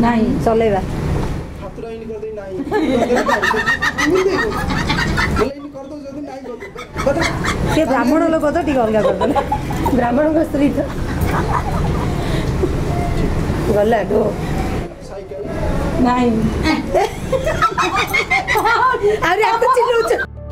नहीं चलेगा हातरा इन कर दे नहीं बोले इन कर दो जदी नहीं कर दो से ब्राह्मण लोक तो ठीक अलग कर देले ब्राह्मण को स्त्री तो गला गो साइकिल नहीं अरे आप चिल्लुच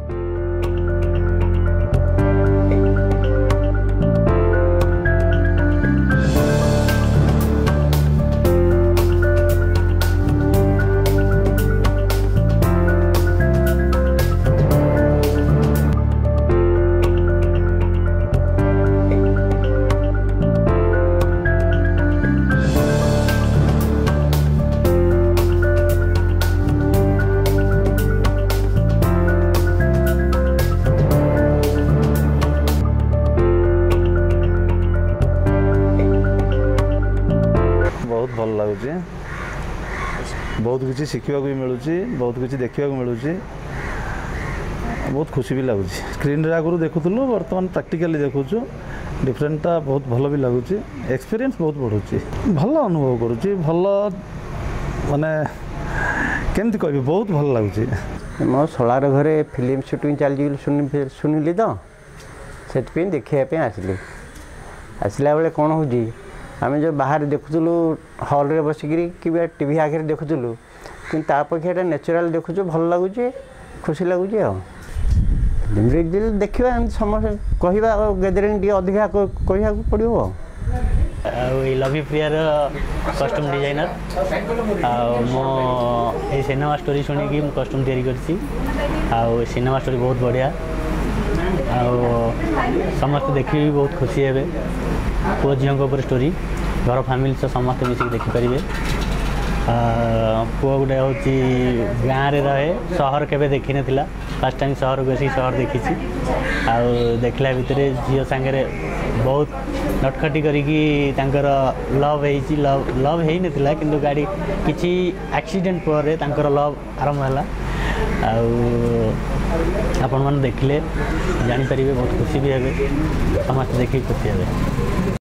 बहुत भल लगुच बहुत किसी शिखा भी मिलूँ बहुत किसी देखा मिलूँ बहुत खुशी भी लगुच स्क्रीन आगुरी देखुलु बर्तमान प्रैक्टिकली देखुचु डिफरेंटा बहुत भल भी लगुच एक्सपीरियंस बहुत बढ़ुची भल अनुभव करुच्ची भल माने केमती कह बहुत भल लगुच मो सोलार घरे फिल्म शूटिंग चली शुणिली तो से देखा आसली आसला बेले कौन हो आम जो बाहर देखुलु हॉल रे बसिकी कि टीवी आगे देखुलु कि अपेक्षा नेचुराल देखु भल लगुच खुशी लगुच देखा समस्त कहवा गैदरिंग अधिका कह पड़ो लवी प्रियार कस्ट्यूम डिजाइनर मो सिनेमा स्टोरी शुणिकी कस्ट्यूम तैयारी करछि सिनेमा स्टोरी बहुत बढ़िया समस्त देखी बहुत खुशी हे पुओ झील स्टोरी घर फैमिली सह समस्त मिसिक देखिपारे पुओ गोटे हूँ गाँव में रहे सहर केवे देखी ना फास्ट टाइम सहर को सहर देखी देखला भितर झील सांगे बहुत नटखटी करी लव लव हो ना कि गाड़ी किसी एक्सीडेंट पर लव आरंभ है आपण मैंने देखिले जानीपर बहुत खुशी भी हे समस्त देखिए खुशी हे।